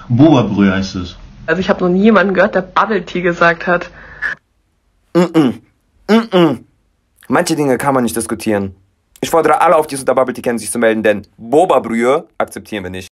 Boba-Brühe heißt es. Also ich habe noch nie jemanden gehört, der Bubble Tea gesagt hat. Manche Dinge kann man nicht diskutieren. Ich fordere alle auf, die es unter Bubble Tea kennen, sich zu melden, denn Boba-Brühe akzeptieren wir nicht.